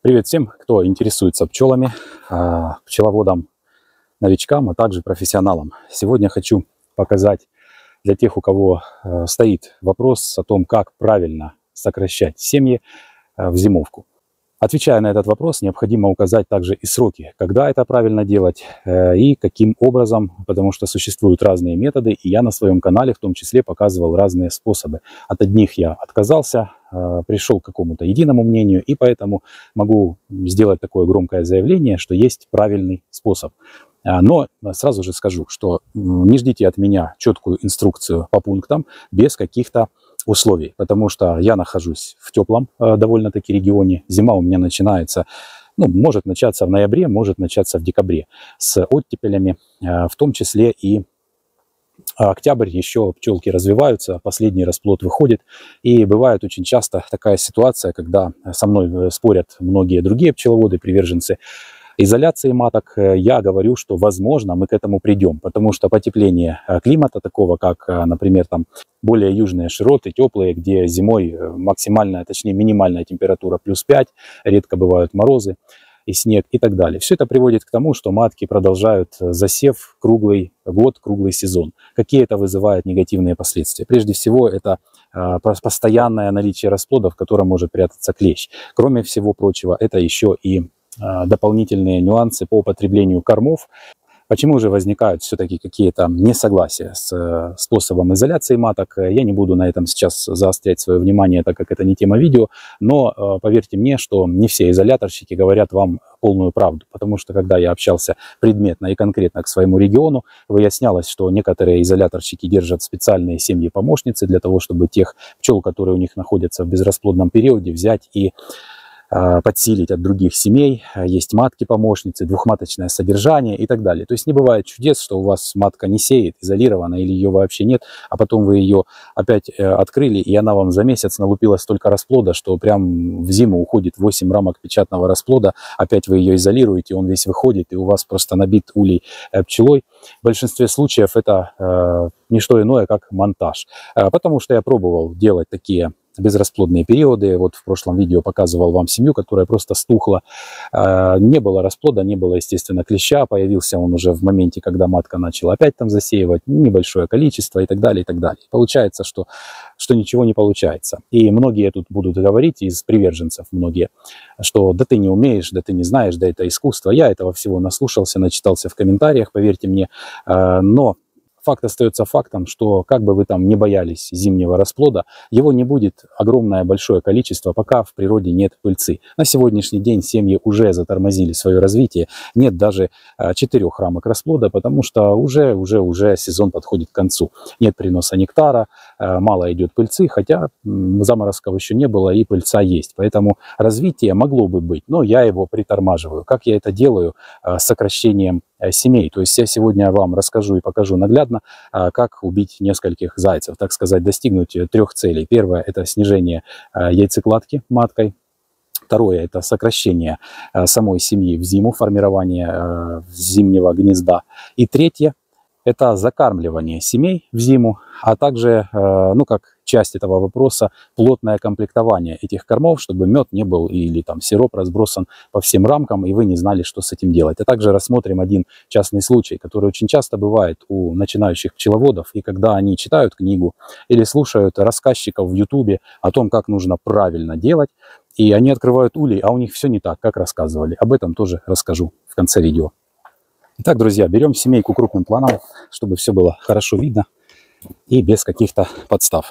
Привет всем, кто интересуется пчелами, пчеловодам, новичкам, а также профессионалам. Сегодня хочу показать для тех, у кого стоит вопрос о том, как правильно сокращать семьи в зимовку. Отвечая на этот вопрос, необходимо указать также и сроки, когда это правильно делать и каким образом, потому что существуют разные методы, и я на своем канале в том числе показывал разные способы. От одних я отказался, пришел к какому-то единому мнению, и поэтому могу сделать такое громкое заявление, что есть правильный способ. Но сразу же скажу, что не ждите от меня четкую инструкцию по пунктам без каких-то условий, потому что я нахожусь в теплом довольно-таки регионе. Зима у меня начинается, может начаться в ноябре, может начаться в декабре с оттепелями, в том числе и октябрь, еще пчелки развиваются, последний расплод выходит. И бывает очень часто такая ситуация, когда со мной спорят многие другие пчеловоды, приверженцы изоляции маток. Я говорю, что возможно мы к этому придем, потому что потепление климата, такого как, например, там более южные широты, теплые, где зимой максимальная, точнее минимальная температура +5, редко бывают морозы и снег и так далее. Все это приводит к тому, что матки продолжают засев круглый год, круглый сезон. Какие это вызывает негативные последствия? Прежде всего, это постоянное наличие расплода, в котором может прятаться клещ. Кроме всего прочего, это еще и дополнительные нюансы по употреблению кормов. Почему же возникают все-таки какие-то несогласия с способом изоляции маток? Я не буду на этом сейчас заострять свое внимание, так как это не тема видео, но поверьте мне, что не все изоляторщики говорят вам полную правду, потому что когда я общался предметно и конкретно к своему региону, выяснялось, что некоторые изоляторщики держат специальные семьи-помощницы для того, чтобы тех пчел, которые у них находятся в безрасплодном периоде, взять и подсилить от других семей. Есть матки-помощницы, двухматочное содержание и так далее. То есть не бывает чудес, что у вас матка не сеет, изолирована или ее вообще нет, а потом вы ее опять открыли, и она вам за месяц налупила столько расплода, что прям в зиму уходит 8 рамок печатного расплода, опять вы ее изолируете, он весь выходит, и у вас просто набит улей пчелой. В большинстве случаев это не что иное, как монтаж. Потому что я пробовал делать такие безрасплодные периоды. Вот в прошлом видео показывал вам семью, которая просто стухла. Не было расплода, не было, естественно, клеща. Появился он уже в моменте, когда матка начала опять там засеивать небольшое количество и так далее, и так далее. Получается, что ничего не получается. И многие тут будут говорить, из приверженцев многие, что да ты не умеешь, да ты не знаешь, да это искусство. Я этого всего наслушался, начитался в комментариях, поверьте мне. Но факт остается фактом, что как бы вы там не боялись зимнего расплода, его не будет огромное большое количество, пока в природе нет пыльцы. На сегодняшний день семьи уже затормозили свое развитие, нет даже 4 рамок расплода, потому что уже сезон подходит к концу. Нет приноса нектара, мало идет пыльцы, хотя заморозков еще не было и пыльца есть. Поэтому развитие могло бы быть, но я его притормаживаю. Как я это делаю? С сокращением семей. То есть я сегодня вам расскажу и покажу наглядно, как убить нескольких зайцев, так сказать, достигнуть 3 целей. Первое – это снижение яйцекладки маткой. Второе – это сокращение самой семьи в зиму, формирование зимнего гнезда. И третье – это закармливание семей в зиму, а также, как часть этого вопроса, плотное комплектование этих кормов, чтобы мед не был или там сироп разбросан по всем рамкам, и вы не знали, что с этим делать. А также рассмотрим один частный случай, который очень часто бывает у начинающих пчеловодов, и когда они читают книгу или слушают рассказчиков в YouTube о том, как нужно правильно делать, и они открывают улей, а у них все не так, как рассказывали. Об этом тоже расскажу в конце видео. Итак, друзья, берем семейку крупным планом, чтобы все было хорошо видно и без каких-то подстав.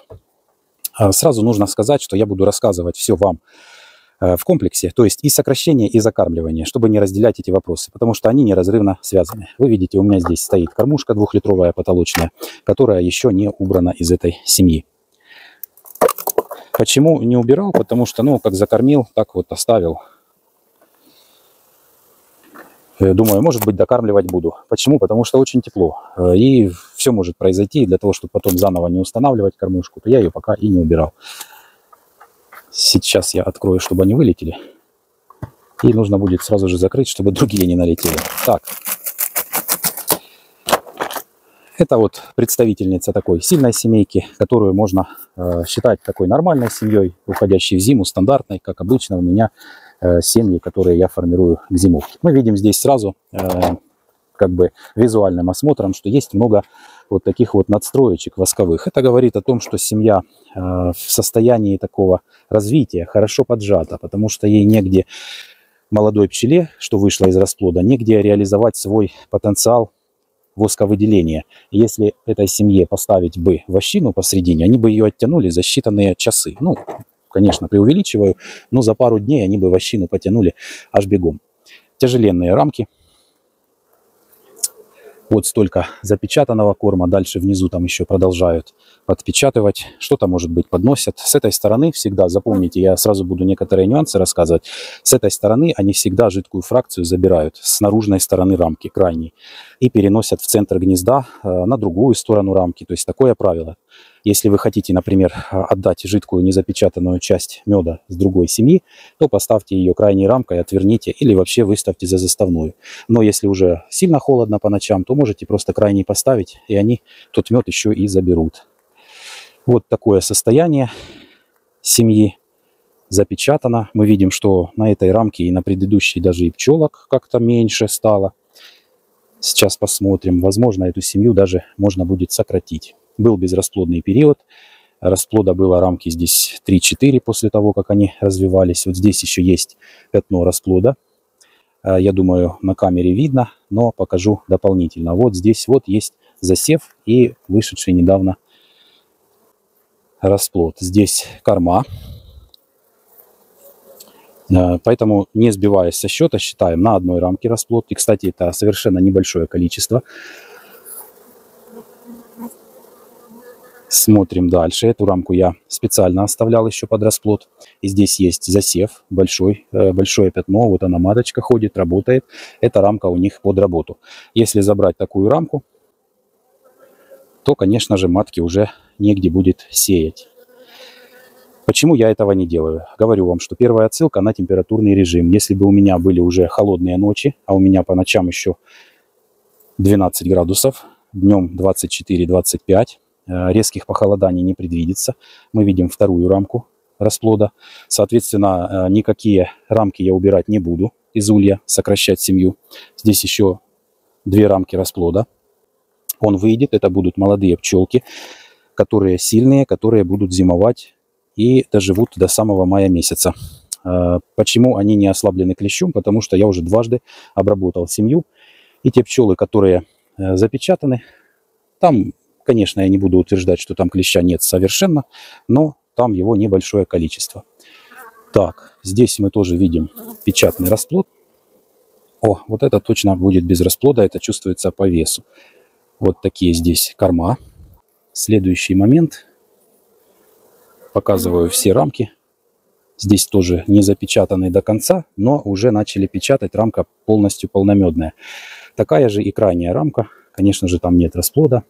Сразу нужно сказать, что я буду рассказывать все вам в комплексе, то есть и сокращение, и закармливание, чтобы не разделять эти вопросы, потому что они неразрывно связаны. Вы видите, у меня здесь стоит кормушка 2-литровая потолочная, которая еще не убрана из этой семьи. Почему не убирал? Потому что, как закормил, так вот оставил. Думаю, может быть, докармливать буду. Почему? Потому что очень тепло. И все может произойти. Для того, чтобы потом заново не устанавливать кормушку, то я ее пока и не убирал. Сейчас я открою, чтобы они вылетели. И нужно будет сразу же закрыть, чтобы другие не налетели. Так. Это вот представительница такой сильной семейки, которую можно считать такой нормальной семьей, уходящей в зиму, стандартной, как обычно у меня семьи, которые я формирую к зимовке. Мы видим здесь сразу как бы визуальным осмотром, что есть много вот таких вот надстроечек восковых. Это говорит о том, что семья в состоянии такого развития хорошо поджата, потому что ей негде, молодой пчеле, что вышло из расплода, негде реализовать свой потенциал восковыделения. Если этой семье поставить бы вощину посредине, они бы ее оттянули за считанные часы. Ну, конечно, преувеличиваю, но за пару дней они бы вощину потянули аж бегом. Тяжеленные рамки. Вот столько запечатанного корма. Дальше внизу там еще продолжают подпечатывать. Что-то, может быть, подносят. С этой стороны всегда, запомните, я сразу буду некоторые нюансы рассказывать. С этой стороны они всегда жидкую фракцию забирают с наружной стороны рамки, крайней, и переносят в центр гнезда на другую сторону рамки. То есть такое правило. Если вы хотите, например, отдать жидкую незапечатанную часть меда с другой семьи, то поставьте ее крайней рамкой, отверните или вообще выставьте за заставную. Но если уже сильно холодно по ночам, то можете просто крайней поставить, и они тот мед еще и заберут. Вот такое состояние семьи запечатано. Мы видим, что на этой рамке и на предыдущей даже и пчелок как-то меньше стало. Сейчас посмотрим. Возможно, эту семью даже можно будет сократить. Был безрасплодный период. Расплода было рамки здесь 3-4 после того, как они развивались. Вот здесь еще есть пятно расплода. Я думаю, на камере видно, но покажу дополнительно. Вот здесь вот есть засев и вышедший недавно расплод. Здесь корма. Поэтому, не сбиваясь со счета, считаем на одной рамке расплод. И, кстати, это совершенно небольшое количество. Смотрим дальше. Эту рамку я специально оставлял еще под расплод. И здесь есть засев, большое пятно. Вот она, маточка ходит, работает. Эта рамка у них под работу. Если забрать такую рамку, то, конечно же, матки уже негде будет сеять. Почему я этого не делаю? Говорю вам, что первая отсылка на температурный режим. Если бы у меня были уже холодные ночи, а у меня по ночам еще 12 градусов, днем 24-25, резких похолоданий не предвидится. Мы видим вторую рамку расплода. Соответственно, никакие рамки я убирать не буду из улья, сокращать семью. Здесь еще 2 рамки расплода. Он выйдет, это будут молодые пчелки, которые сильные, которые будут зимовать и доживут до самого мая месяца. Почему они не ослаблены клещом? Потому что я уже дважды обработал семью. И те пчелы, которые запечатаны, там, конечно, я не буду утверждать, что там клеща нет совершенно, но там его небольшое количество. Так, здесь мы тоже видим печатный расплод. О, вот это точно будет без расплода, это чувствуется по весу. Вот такие здесь корма. Следующий момент. Показываю все рамки. Здесь тоже не запечатаны до конца, но уже начали печатать. Рамка полностью полномедная. Такая же и крайняя рамка. Конечно же, там нет расплода.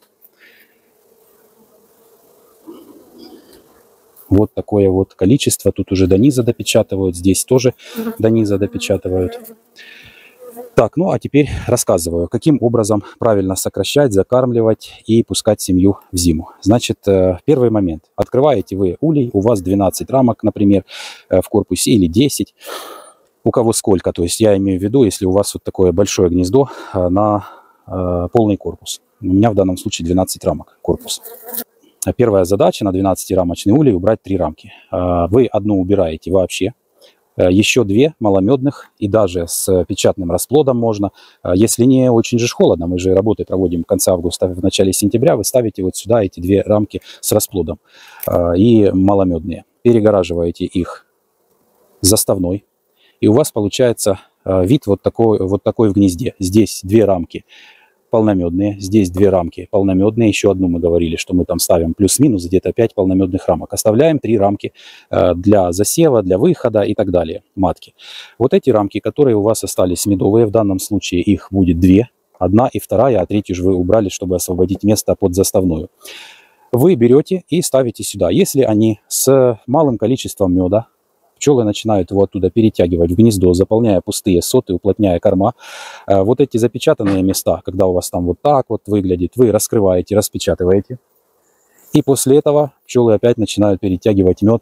Вот такое вот количество. Тут уже до низа допечатывают. Здесь тоже до низа допечатывают. Так, ну а теперь рассказываю, каким образом правильно сокращать, закармливать и пускать семью в зиму. Значит, первый момент. Открываете вы улей, у вас 12 рамок, например, в корпусе или 10. У кого сколько. То есть я имею в виду, если у вас вот такое большое гнездо на полный корпус. У меня в данном случае 12 рамок корпус. Первая задача на 12-рамочный улей убрать 3 рамки. Вы одну убираете вообще. Еще 2 маломедных и даже с печатным расплодом можно. Если не очень же холодно, мы же работы проводим в конце августа, в начале сентября, вы ставите вот сюда эти 2 рамки с расплодом и маломедные. Перегораживаете их заставной. И у вас получается вид вот такой в гнезде. Здесь 2 рамки полномедные, здесь 2 рамки полномедные, еще одну мы говорили, что мы там ставим плюс-минус где-то 5 полномедных рамок. Оставляем 3 рамки для засева, для выхода и так далее, матки. Вот эти рамки, которые у вас остались медовые, в данном случае их будет 2, 1 и 2, а 3 же вы убрали, чтобы освободить место под заставную. Вы берете и ставите сюда. Если они с малым количеством меда, пчелы начинают его оттуда перетягивать в гнездо, заполняя пустые соты, уплотняя корма. Вот эти запечатанные места, когда у вас там вот так вот выглядит, вы раскрываете, распечатываете. И после этого пчелы опять начинают перетягивать мед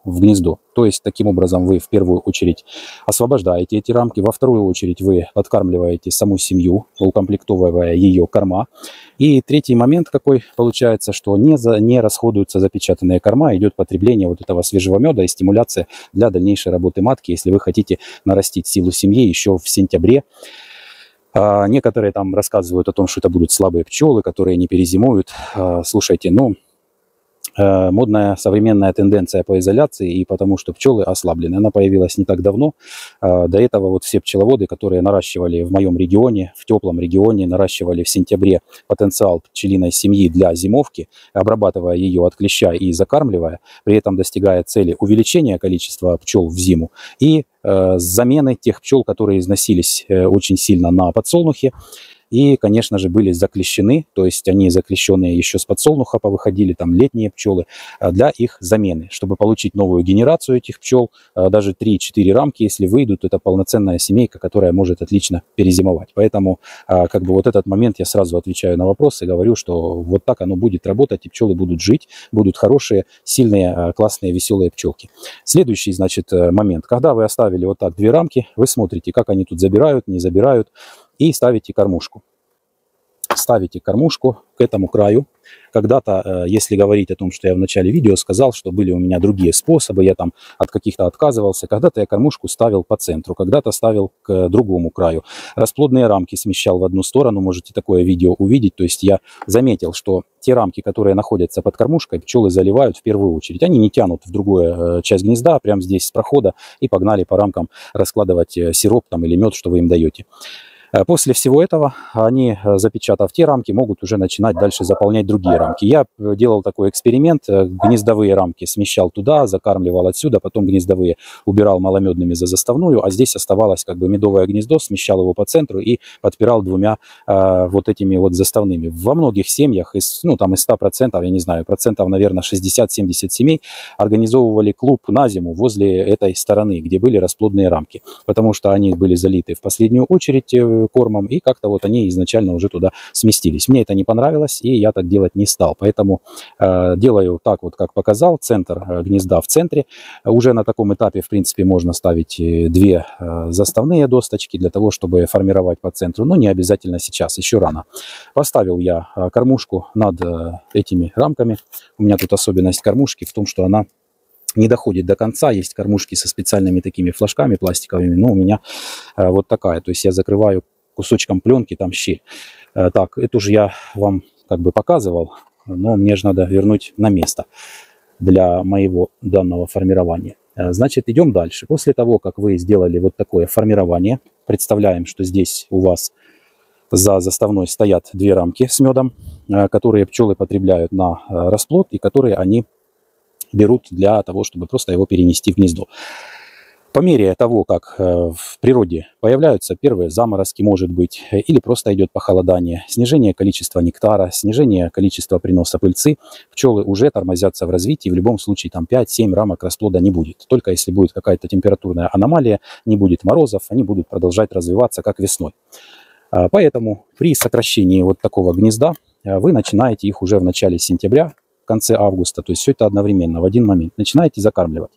в гнездо. То есть таким образом вы в первую очередь освобождаете эти рамки, во вторую очередь вы подкармливаете саму семью, укомплектовывая ее корма. И третий момент какой получается, что не расходуются запечатанные корма, идет потребление вот этого свежего меда и стимуляция для дальнейшей работы матки, если вы хотите нарастить силу семьи еще в сентябре. Некоторые там рассказывают о том, что это будут слабые пчелы, которые не перезимуют. Слушайте, ну, модная современная тенденция по изоляции и потому, что пчелы ослаблены. Она появилась не так давно. До этого вот все пчеловоды, которые наращивали в моем регионе, в теплом регионе, наращивали в сентябре потенциал пчелиной семьи для зимовки, обрабатывая ее от клеща и закармливая, при этом достигая цели увеличения количества пчел в зиму и замены тех пчел, которые износились очень сильно на подсолнухе. И, конечно же, были заклещены, то есть они заклещенные еще с подсолнуха повыходили, там летние пчелы, для их замены. Чтобы получить новую генерацию этих пчел, даже 3-4 рамки, если выйдут, это полноценная семейка, которая может отлично перезимовать. Поэтому, как бы вот этот момент я сразу отвечаю на вопрос и говорю, что вот так оно будет работать, и пчелы будут жить, будут хорошие, сильные, классные, веселые пчелки. Следующий, значит, момент. Когда вы оставили вот так 2 рамки, вы смотрите, как они тут забирают, не забирают, и ставите кормушку. Ставите кормушку к этому краю. Когда-то, если говорить о том, что я в начале видео сказал, что были у меня другие способы, я там от каких-то отказывался. Когда-то я кормушку ставил по центру, когда-то ставил к другому краю. Расплодные рамки смещал в одну сторону, можете такое видео увидеть. То есть я заметил, что те рамки, которые находятся под кормушкой, пчелы заливают в первую очередь. Они не тянут в другую часть гнезда, прямо здесь с прохода, и погнали по рамкам раскладывать сироп там, или мед, что вы им даете. После всего этого они, запечатав те рамки, могут уже начинать дальше заполнять другие рамки. Я делал такой эксперимент, гнездовые рамки смещал туда, закармливал отсюда, потом гнездовые убирал маломедными за заставную, а здесь оставалось как бы медовое гнездо, смещал его по центру и подпирал 2 вот этими вот заставными. Во многих семьях, ну там из 100%, я не знаю, процентов, наверное, 60-70 семей организовывали клуб на зиму возле этой стороны, где были расплодные рамки, потому что они были залиты в последнюю очередь кормом, и как-то вот они изначально уже туда сместились. Мне это не понравилось, и я так делать не стал. Поэтому делаю так вот, как показал, центр гнезда в центре. Уже на таком этапе, в принципе, можно ставить 2 заставные досточки для того, чтобы формировать по центру, но не обязательно сейчас, еще рано. Поставил я кормушку над этими рамками. У меня тут особенность кормушки в том, что она не доходит до конца. Есть кормушки со специальными такими флажками пластиковыми, но у меня вот такая. То есть я закрываю кусочком пленки, там щель. Так, это уже я вам как бы показывал, но мне же надо вернуть на место для моего данного формирования. Значит, идем дальше. После того, как вы сделали вот такое формирование, представляем, что здесь у вас за заставной стоят 2 рамки с медом, которые пчелы потребляют на расплод и которые они берут для того, чтобы просто его перенести в гнездо. По мере того, как в природе появляются первые заморозки, может быть, или просто идет похолодание, снижение количества нектара, снижение количества приноса пыльцы, пчелы уже тормозятся в развитии. В любом случае там 5-7 рамок расплода не будет. Только если будет какая-то температурная аномалия, не будет морозов, они будут продолжать развиваться, как весной. Поэтому при сокращении вот такого гнезда вы начинаете их уже в начале сентября, в конце августа, то есть все это одновременно, в один момент, начинаете закармливать.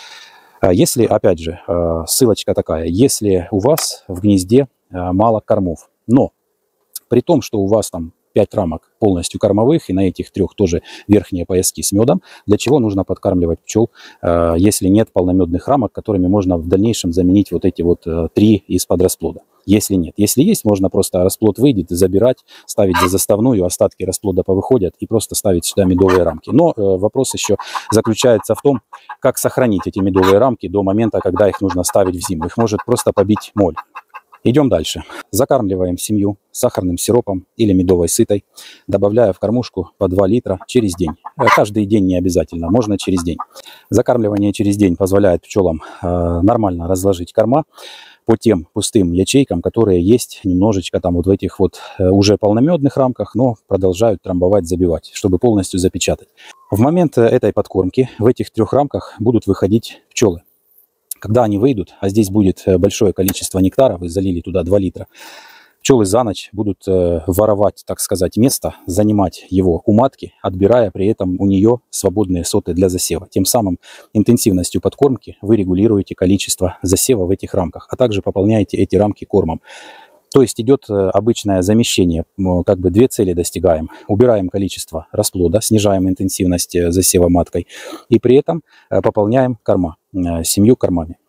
Если, опять же, ссылочка такая, если у вас в гнезде мало кормов, но при том, что у вас там 5 рамок полностью кормовых, и на этих 3 тоже верхние пояски с медом, для чего нужно подкармливать пчел, если нет полномедных рамок, которыми можно в дальнейшем заменить вот эти вот 3 из-под расплода. Если нет. Если есть, можно просто расплод выйдет, забирать, ставить за заставную, остатки расплода повыходят и просто ставить сюда медовые рамки. Но вопрос еще заключается в том, как сохранить эти медовые рамки до момента, когда их нужно ставить в зиму. Их может просто побить моль. Идем дальше. Закармливаем семью сахарным сиропом или медовой сытой, добавляя в кормушку по 2 литра через день. Каждый день не обязательно, можно через день. Закармливание через день позволяет пчелам нормально разложить корма по тем пустым ячейкам, которые есть немножечко там вот в этих вот уже полномедных рамках, но продолжают трамбовать, забивать, чтобы полностью запечатать. В момент этой подкормки в этих 3 рамках будут выходить пчелы. Когда они выйдут, а здесь будет большое количество нектара, вы залили туда 2 литра, Пчелы за ночь будут воровать, так сказать, место, занимать его у матки, отбирая при этом у нее свободные соты для засева. Тем самым интенсивностью подкормки вы регулируете количество засева в этих рамках, а также пополняете эти рамки кормом. То есть идет обычное замещение, как бы две цели достигаем. Убираем количество расплода, снижаем интенсивность засева маткой и при этом пополняем корма 7 кормами.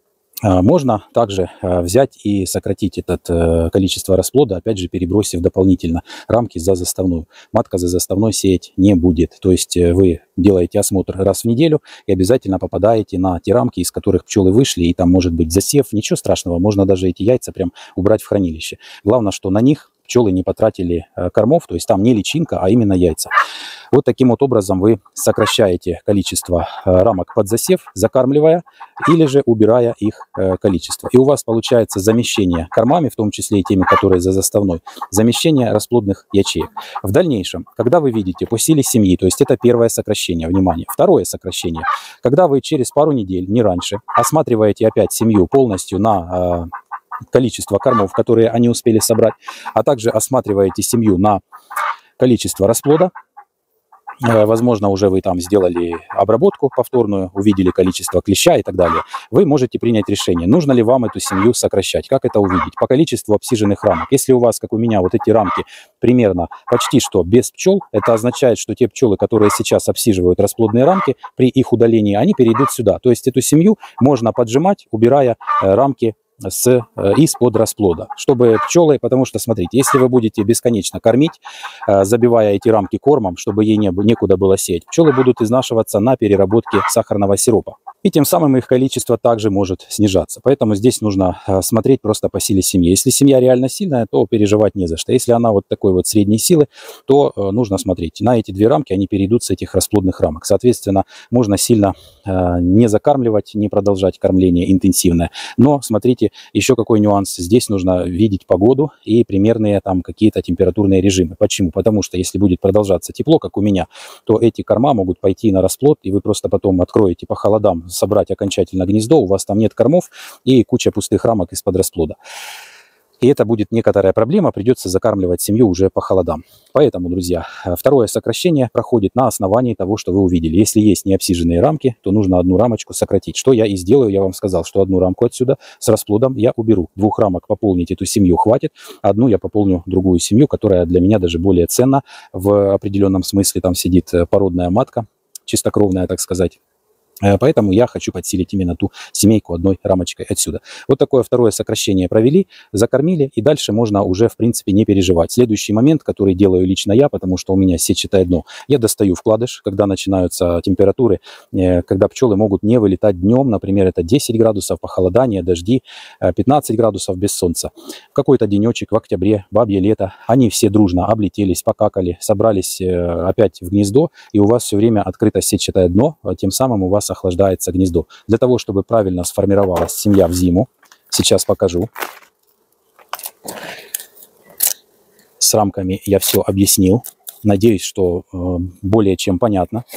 Можно также взять и сократить это количество расплода, опять же перебросив дополнительно рамки за заставную. Матка за заставной сеять не будет. То есть вы делаете осмотр раз в неделю и обязательно попадаете на те рамки, из которых пчелы вышли, и там может быть засев. Ничего страшного, можно даже эти яйца прям убрать в хранилище. Главное, что на них пчелы не потратили кормов, то есть там не личинка, а именно яйца. Вот таким вот образом вы сокращаете количество рамок под засев, закармливая или же убирая их количество. И у вас получается замещение кормами, в том числе и теми, которые за заставной, замещение расплодных ячеек. В дальнейшем, когда вы видите по силе семьи, то есть это первое сокращение, внимание. Второе сокращение, когда вы через пару недель, не раньше, осматриваете опять семью полностью на количество кормов, которые они успели собрать, а также осматриваете семью на количество расплода. Возможно, уже вы там сделали обработку повторную, увидели количество клеща и так далее. Вы можете принять решение, нужно ли вам эту семью сокращать. Как это увидеть? По количеству обсиженных рамок. Если у вас, как у меня, вот эти рамки примерно почти что без пчел, это означает, что те пчелы, которые сейчас обсиживают расплодные рамки, при их удалении, они перейдут сюда. То есть эту семью можно поджимать, убирая рамки из-под расплода, чтобы пчелы, потому что, смотрите, если вы будете бесконечно кормить, забивая эти рамки кормом, чтобы ей некуда было сеять, пчелы будут изнашиваться на переработке сахарного сиропа. И тем самым их количество также может снижаться. Поэтому здесь нужно смотреть просто по силе семьи. Если семья реально сильная, то переживать не за что. Если она вот такой вот средней силы, то нужно смотреть. На эти две рамки они перейдут с этих расплодных рамок. Соответственно, можно сильно не закармливать, не продолжать кормление интенсивное. Но смотрите, еще какой нюанс. Здесь нужно видеть погоду и примерные там какие-то температурные режимы. Почему? Потому что если будет продолжаться тепло, как у меня, то эти корма могут пойти на расплод, и вы просто потом откроете по холодам собрать окончательно гнездо, у вас там нет кормов и куча пустых рамок из-под расплода. И это будет некоторая проблема, придется закармливать семью уже по холодам. Поэтому, друзья, второе сокращение проходит на основании того, что вы увидели. Если есть необсиженные рамки, то нужно одну рамочку сократить. Что я и сделаю, я вам сказал, что одну рамку отсюда с расплодом я уберу. 2 рамок пополнить эту семью хватит, одну я пополню другую семью, которая для меня даже более ценна в определенном смысле. Там сидит породная матка, чистокровная, так сказать. Поэтому я хочу подсилить именно ту семейку одной рамочкой отсюда. Вот такое второе сокращение провели, закормили, и дальше можно уже, в принципе, не переживать. Следующий момент, который делаю лично я, потому что у меня сетчатое дно, я достаю вкладыш, когда начинаются температуры, когда пчелы могут не вылетать днем, например, это 10 градусов, похолодание, дожди, 15 градусов без солнца. В какой-то денечек в октябре, бабье лето, они все дружно облетелись, покакали, собрались опять в гнездо, и у вас все время открыто сетчатое дно, тем самым у вас охлаждается гнездо. Для того, чтобы правильно сформировалась семья в зиму, сейчас покажу. С рамками я все объяснил. Надеюсь, что более чем понятно.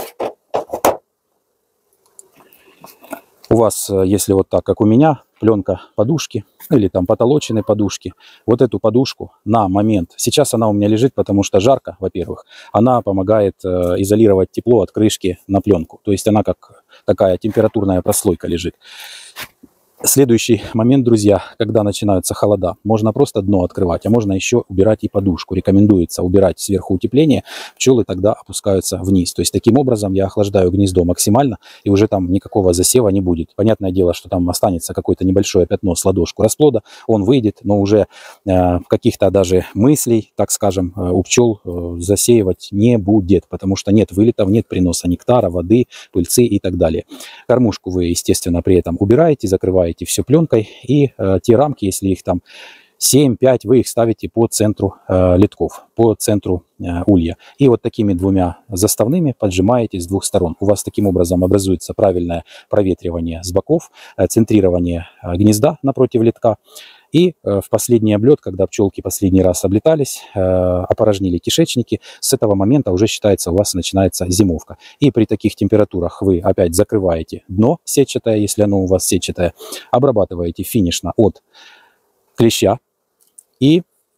У вас, если вот так, как у меня, пленка подушки или там потолоченные подушки, вот эту подушку на момент, сейчас она у меня лежит, потому что жарко, во-первых, она помогает изолировать тепло от крышки на пленку, то есть она как такая температурная прослойка лежит. Следующий момент, друзья, когда начинаются холода, можно просто дно открывать, а можно еще убирать и подушку. Рекомендуется убирать сверху утепление, пчелы тогда опускаются вниз. То есть таким образом я охлаждаю гнездо максимально, и уже там никакого засева не будет. Понятное дело, что там останется какое-то небольшое пятно с ладошку расплода, он выйдет, но уже каких-то даже мыслей, так скажем, у пчел засеивать не будет, потому что нет вылетов, нет приноса нектара, воды, пыльцы и так далее. Кормушку вы, естественно, при этом убираете, закрываете все пленкой, и те рамки, если их там 7-5, вы их ставите по центру литков, по центру улья. И вот такими двумя заставными поджимаете с двух сторон. У вас таким образом образуется правильное проветривание с боков, центрирование гнезда напротив литка. И в последний облет, когда пчелки последний раз облетались, опорожнили кишечники, с этого момента уже считается, у вас начинается зимовка. И при таких температурах вы опять закрываете дно сетчатое, если оно у вас сетчатое, обрабатываете финишно от клеща и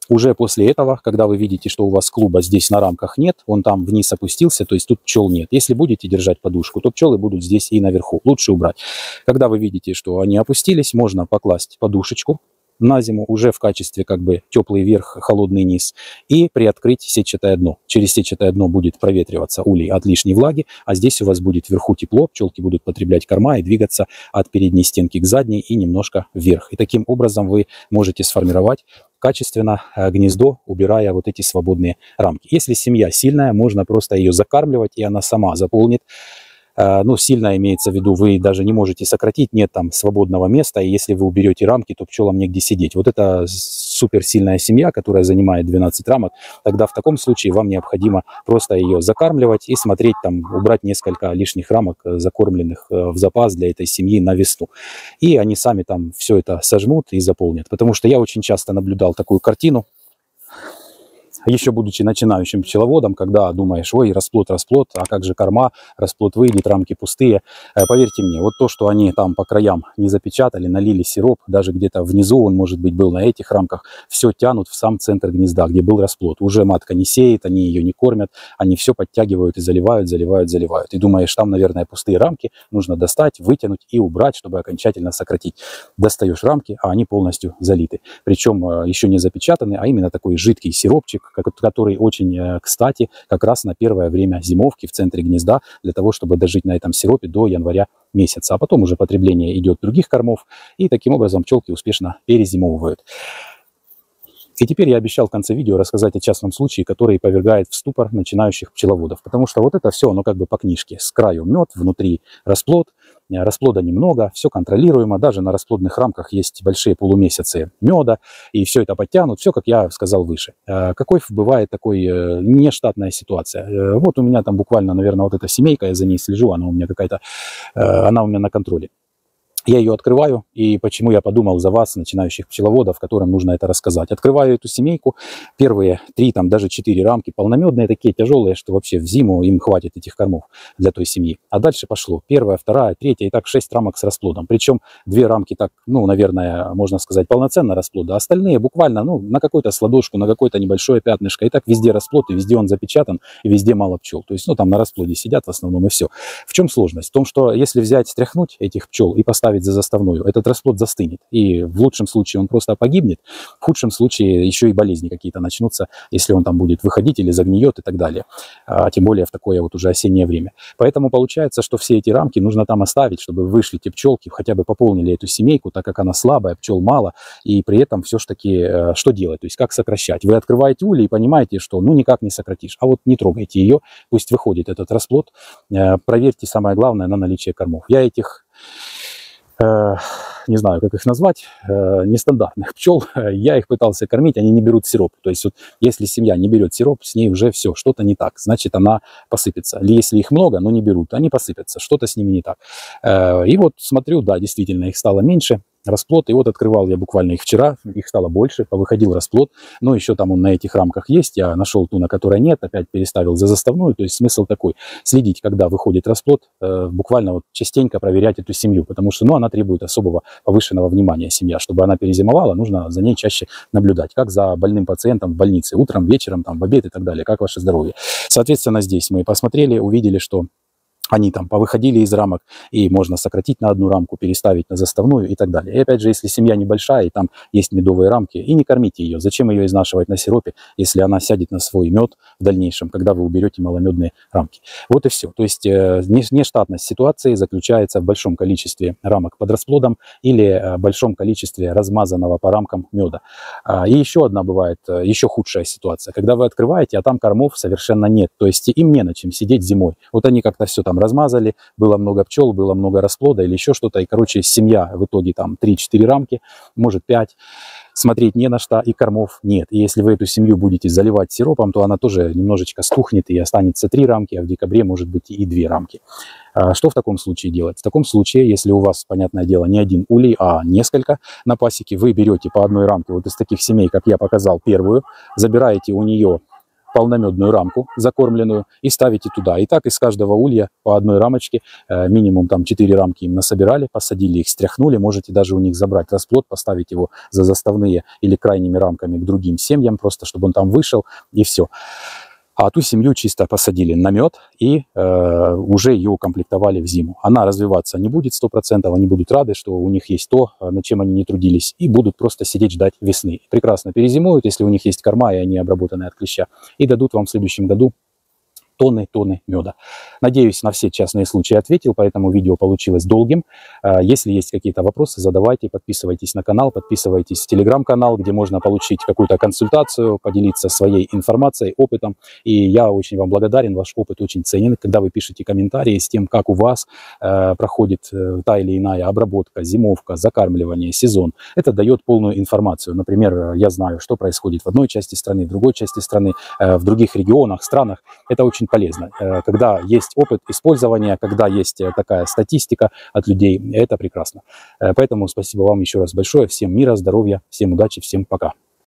Уже после этого, когда вы видите, что у вас клуба здесь на рамках нет, он там вниз опустился, то есть тут пчел нет. Если будете держать подушку, то пчелы будут здесь и наверху. Лучше убрать. Когда вы видите, что они опустились, можно покласть подушечку на зиму уже в качестве как бы теплый верх, холодный низ, и приоткрыть сетчатое дно. Через сетчатое дно будет проветриваться улей от лишней влаги, а здесь у вас будет вверху тепло, пчелки будут потреблять корма и двигаться от передней стенки к задней и немножко вверх. И таким образом вы можете сформировать качественно гнездо, убирая вот эти свободные рамки. Если семья сильная, можно просто ее закармливать, и она сама заполнит. Ну, сильно имеется в виду, вы даже не можете сократить, нет там свободного места, и если вы уберете рамки, то пчелам негде сидеть. Вот это суперсильная семья, которая занимает 12 рамок, тогда в таком случае вам необходимо просто ее закармливать и смотреть, там, убрать несколько лишних рамок, закормленных в запас для этой семьи на весну. И они сами там все это сожмут и заполнят. Потому что я очень часто наблюдал такую картину, еще будучи начинающим пчеловодом, когда думаешь, ой, расплод, а как же корма, расплод выйдет, рамки пустые. Поверьте мне, вот то, что они там по краям не запечатали, налили сироп, даже где-то внизу он, может быть, был на этих рамках, все тянут в сам центр гнезда, где был расплод. Уже матка не сеет, они ее не кормят, они все подтягивают и заливают. И думаешь, там, наверное, пустые рамки, нужно достать, вытянуть и убрать, чтобы окончательно сократить. Достаешь рамки, а они полностью залиты. Причем еще не запечатаны, а именно такой жидкий сиропчик, который очень кстати как раз на первое время зимовки в центре гнезда, для того, чтобы дожить на этом сиропе до января месяца. А потом уже потребление идет других кормов, и таким образом пчелки успешно перезимовывают. И теперь я обещал в конце видео рассказать о частном случае, который повергает в ступор начинающих пчеловодов. Потому что вот это все, оно как бы по книжке. С краю мед, внутри расплод. Расплода немного, все контролируемо. Даже на расплодных рамках есть большие полумесяцы меда. И все это подтянут. Все, как я сказал выше. Какой бывает такой нештатная ситуация? Вот у меня там буквально, наверное, вот эта семейка, я за ней слежу, она у меня какая-то, она у меня на контроле. Я ее открываю, и почему я подумал за вас, начинающих пчеловодов, которым нужно это рассказать. Открываю эту семейку, первые 3, там даже 4 рамки полномедные, такие тяжелые, что вообще в зиму им хватит этих кормов для той семьи. А дальше пошло 1, 2, 3, и так 6 рамок с расплодом. Причем 2 рамки так, ну, наверное, можно сказать, полноценно расплода, а остальные буквально, ну, на какую-то сладошку, на какое-то небольшое пятнышко. И так везде расплод, и везде он запечатан, и везде мало пчел. То есть, ну, там на расплоде сидят в основном, и все. В чем сложность? В том, что если взять, стряхнуть этих пчел и поставить за заставную, этот расплод застынет. И в лучшем случае он просто погибнет, в худшем случае еще и болезни какие-то начнутся, если он там будет выходить или загниет и так далее. Тем более в такое вот уже осеннее время. Поэтому получается, что все эти рамки нужно там оставить, чтобы вышли те пчелки, хотя бы пополнили эту семейку, так как она слабая, пчел мало, и при этом все-таки что делать? То есть как сокращать? Вы открываете улей и понимаете, что ну никак не сократишь, а вот не трогайте ее, пусть выходит этот расплод, проверьте самое главное на наличие кормов. Я этих не знаю, как их назвать, нестандартных пчел, я их пытался кормить, они не берут сироп. То есть вот, если семья не берет сироп, с ней уже все, что-то не так, значит она посыпется. Или если их много, но не берут, они посыпятся, что-то с ними не так. И вот смотрю, да, действительно, их стало меньше. Расплод, и вот открывал я буквально их вчера, их стало больше, повыходил расплод, но еще там он на этих рамках есть, я нашел ту, на которой нет, опять переставил за заставную, то есть смысл такой, следить, когда выходит расплод, буквально вот частенько проверять эту семью, потому что, ну, она требует особого повышенного внимания, семья, чтобы она перезимовала, нужно за ней чаще наблюдать, как за больным пациентом в больнице, утром, вечером, там, в обед и так далее, как ваше здоровье. Соответственно, здесь мы посмотрели, увидели, что они там повыходили из рамок, и можно сократить на одну рамку, переставить на заставную и так далее. И опять же, если семья небольшая, и там есть медовые рамки, и не кормите ее. Зачем ее изнашивать на сиропе, если она сядет на свой мед в дальнейшем, когда вы уберете маломедные рамки. Вот и все. То есть нештатность ситуации заключается в большом количестве рамок под расплодом или большом количестве размазанного по рамкам меда. И еще одна бывает, еще худшая ситуация, когда вы открываете, а там кормов совершенно нет. То есть им не на чем сидеть зимой. Вот они как-то все там размазали, было много пчел, было много расплода или еще что-то, и, короче, семья в итоге там 3-4 рамки, может 5, смотреть не на что, и кормов нет. И если вы эту семью будете заливать сиропом, то она тоже немножечко стухнет, и останется 3 рамки, а в декабре может быть и 2 рамки. Что в таком случае делать? В таком случае, если у вас, понятное дело, не один улей, а несколько на пасеке, вы берете по одной рамке вот из таких семей, как я показал первую, забираете у нее полномедную рамку закормленную и ставите туда. И так из каждого улья по одной рамочке, минимум там 4 рамки им насобирали, посадили их, стряхнули. Можете даже у них забрать расплод, поставить его за заставные или крайними рамками к другим семьям, просто чтобы он там вышел, и все. А ту семью чисто посадили на мед и уже ее укомплектовали в зиму. Она развиваться не будет 100%, они будут рады, что у них есть то, над чем они не трудились, и будут просто сидеть ждать весны. Прекрасно перезимуют, если у них есть корма, и они обработаны от клеща, и дадут вам в следующем году тонны меда. Надеюсь, на все частные случаи ответил, поэтому видео получилось долгим. Если есть какие-то вопросы, задавайте, подписывайтесь на канал, подписывайтесь в телеграм-канал, где можно получить какую-то консультацию, поделиться своей информацией, опытом. И я очень вам благодарен, ваш опыт очень ценен, когда вы пишете комментарии с тем, как у вас проходит та или иная обработка, зимовка, закармливание, сезон. Это дает полную информацию. Например, я знаю, что происходит в одной части страны, в другой части страны, в других регионах, странах. Это очень полезно. Когда есть опыт использования, когда есть такая статистика от людей, это прекрасно. Поэтому спасибо вам еще раз большое. Всем мира, здоровья, всем удачи, всем пока.